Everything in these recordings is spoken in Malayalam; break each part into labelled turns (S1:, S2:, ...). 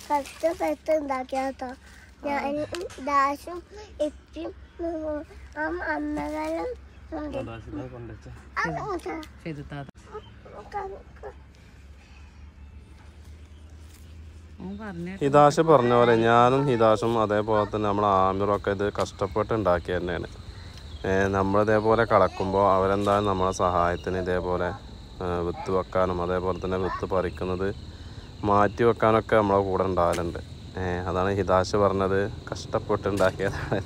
S1: കഷ്ടപ്പെട്ട് ഉണ്ടാക്കിയാട്ടോ. ഞാൻ ദാശും ഇപ്പം അമ്മകളും
S2: ഹിദാഷ് പറഞ്ഞ പോലെ ഞാനും ഹിദാഷും അതേപോലെ തന്നെ നമ്മൾ ആമിറൊക്കെ ഇത് കഷ്ടപ്പെട്ട് ഉണ്ടാക്കി തന്നെയാണ്. നമ്മളിതേപോലെ കളക്കുമ്പോൾ അവരെന്തായാലും നമ്മളെ സഹായത്തിന് ഇതേപോലെ വിത്ത് വെക്കാനും അതേപോലെ തന്നെ വിത്ത് പറിക്കുന്നത് മാറ്റി വെക്കാനൊക്കെ നമ്മളെ കൂടെ ഉണ്ടാകലുണ്ട്. അതാണ് ഹിദാഷ് പറഞ്ഞത് കഷ്ടപ്പെട്ട് ഉണ്ടാക്കിയതാണ്.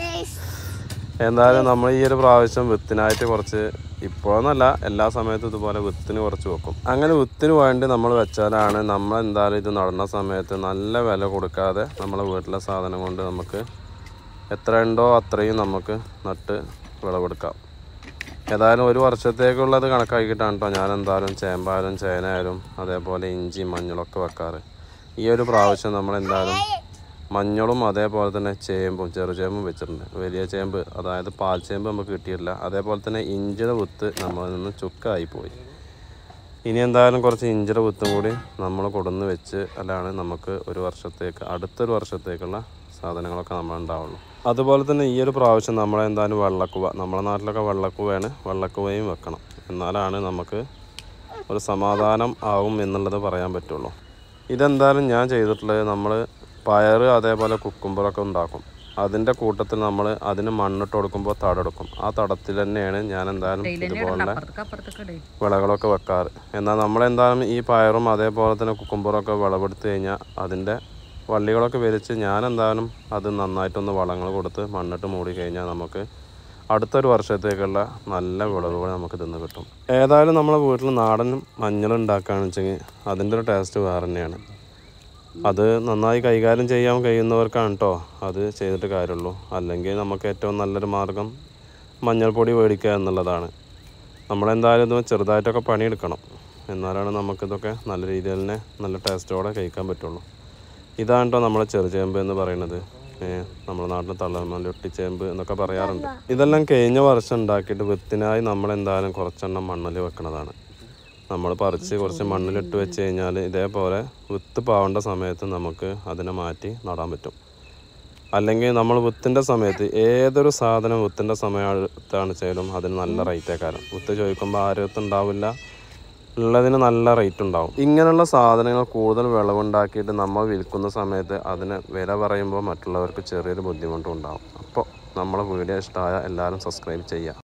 S2: എന്തായാലും നമ്മൾ ഈ ഒരു പ്രാവശ്യം വിത്തിനായിട്ട് കുറച്ച് ഇപ്പോഴൊന്നല്ല എല്ലാ സമയത്തും ഇതുപോലെ വിത്തിന് കുറച്ച് വെക്കും. അങ്ങനെ വിത്തിന് വേണ്ടി നമ്മൾ വെച്ചാലാണ് നമ്മളെന്തായാലും ഇത് നടന്ന സമയത്ത് നല്ല വില കൊടുക്കാതെ നമ്മളെ വീട്ടിലെ സാധനം കൊണ്ട് നമുക്ക് എത്ര ഉണ്ടോ അത്രയും നമുക്ക് നട്ട് വിളവെടുക്കാം. ഏതായാലും ഒരു വർഷത്തേക്കുള്ളത് കണക്കാക്കിയിട്ടാണ് കേട്ടോ ഞാൻ എന്തായാലും ചേമ്പായാലും ചേനയായാലും അതേപോലെ ഇഞ്ചി മഞ്ഞളൊക്കെ വെക്കാറ്. ഈ ഒരു പ്രാവശ്യം നമ്മളെന്തായാലും മഞ്ഞളും അതേപോലെ തന്നെ ചേമ്പും ചെറുചേമ്പും വെച്ചിട്ടുണ്ട്. വലിയ ചേമ്പ് അതായത് പാൽ ചേമ്പ് നമുക്ക് കിട്ടിയിട്ടില്ല. അതേപോലെ തന്നെ ഇഞ്ചിയുടെ വിത്ത് നമ്മളിൽ നിന്ന് ചുക്കായിപ്പോയി. ഇനി എന്തായാലും കുറച്ച് ഇഞ്ചിയുടെ വിത്തും കൂടി നമ്മൾ കൊടുന്ന് വെച്ച് അല്ലാണ് നമുക്ക് ഒരു വർഷത്തേക്ക് അടുത്തൊരു വർഷത്തേക്കുള്ള സാധനങ്ങളൊക്കെ നമ്മളുണ്ടാവുള്ളൂ. അതുപോലെ തന്നെ ഈ ഒരു പ്രാവശ്യം നമ്മളെന്തായാലും വെള്ളക്കുവ, നമ്മുടെ നാട്ടിലൊക്കെ വെള്ളക്കുവയാണ്, വെള്ളക്കുവയും വെക്കണം. എന്നാലാണ് നമുക്ക് ഒരു സമാധാനം ആവും എന്നുള്ളത് പറയാൻ പറ്റുള്ളൂ. ഇതെന്തായാലും ഞാൻ ചെയ്തിട്ടുള്ളത് നമ്മൾ പയർ അതേപോലെ കുക്കുമ്പറൊക്കെ ഉണ്ടാക്കും. അതിൻ്റെ കൂട്ടത്തിൽ നമ്മൾ അതിന് മണ്ണിട്ട് കൊടുക്കുമ്പോൾ തടെടുക്കും. ആ തടത്തിൽ തന്നെയാണ് ഞാൻ എന്തായാലും ഇതുപോലെ വിളകളൊക്കെ വെക്കാറ്. എന്നാൽ നമ്മളെന്തായാലും ഈ പയറും അതേപോലെ തന്നെ കുക്കുമ്പറൊക്കെ വിളവെടുത്ത് കഴിഞ്ഞാൽ അതിൻ്റെ വള്ളികളൊക്കെ വലിച്ച് ഞാൻ എന്തായാലും അത് നന്നായിട്ടൊന്ന് വളങ്ങൾ കൊടുത്ത് മണ്ണിട്ട് മൂടി കഴിഞ്ഞാൽ നമുക്ക് അടുത്തൊരു വർഷത്തേക്കുള്ള നല്ല വിളവുകൾ നമുക്ക് തിന്ന് കിട്ടും. ഏതായാലും നമ്മളെ വീട്ടിൽ നാടൻ മഞ്ഞൾ ഉണ്ടാക്കുകയാണെന്ന് വെച്ചെങ്കിൽ അതിൻ്റെ ഒരു ടേസ്റ്റ് വേറെ തന്നെയാണ്. അത് നന്നായി കൈകാര്യം ചെയ്യാൻ കഴിയുന്നവർക്കാണ് കേട്ടോ അത് ചെയ്തിട്ട് കാര്യമുള്ളൂ. അല്ലെങ്കിൽ നമുക്ക് ഏറ്റവും നല്ലൊരു മാർഗം മഞ്ഞൾപ്പൊടി മേടിക്കുക എന്നുള്ളതാണ്. നമ്മളെന്തായാലും ഇത് ചെറുതായിട്ടൊക്കെ പണിയെടുക്കണം. എന്നാലാണ് നമുക്കിതൊക്കെ നല്ല രീതിയിൽ തന്നെ നല്ല ടേസ്റ്റോടെ കഴിക്കാൻ പറ്റുള്ളൂ. ഇതാണ് കേട്ടോ നമ്മളെ ചെറുചേമ്പ് എന്ന് പറയുന്നത്. നമ്മുടെ നാട്ടിൽ തള്ളമല്ല ഒട്ടിച്ചേമ്പ് എന്നൊക്കെ പറയാറുണ്ട്. ഇതെല്ലാം കഴിഞ്ഞ വർഷം ഉണ്ടാക്കിയിട്ട് വിത്തിനായി നമ്മളെന്തായാലും കുറച്ചെണ്ണം മണ്ണിൽ വെക്കുന്നതാണ്. നമ്മൾ പറിച്ച് കുറച്ച് മണ്ണിലിട്ട് വെച്ച് കഴിഞ്ഞാൽ ഇതേപോലെ വിത്ത് പാവേണ്ട സമയത്ത് നമുക്ക് അതിനെ മാറ്റി നടാൻ പറ്റും. അല്ലെങ്കിൽ നമ്മൾ വിത്തിൻ്റെ സമയത്ത് ഏതൊരു സാധനം വിത്തിൻ്റെ സമയത്താണ് ചെയ്യലും അതിന് നല്ല റേറ്റേക്കാരം. വിത്ത് ചോദിക്കുമ്പോൾ ആരും ഉണ്ടാവില്ല, ഉള്ളതിന് നല്ല റേറ്റ് ഉണ്ടാവും. ഇങ്ങനെയുള്ള സാധനങ്ങൾ കൂടുതൽ വിളവുണ്ടാക്കിയിട്ട് നമ്മൾ വിൽക്കുന്ന സമയത്ത് അതിന് വില പറയുമ്പോൾ മറ്റുള്ളവർക്ക് ചെറിയൊരു ബുദ്ധിമുട്ടും ഉണ്ടാവും. അപ്പോൾ നമ്മളെ വീഡിയോ ഇഷ്ടമായ എല്ലാവരും സബ്സ്ക്രൈബ് ചെയ്യുക.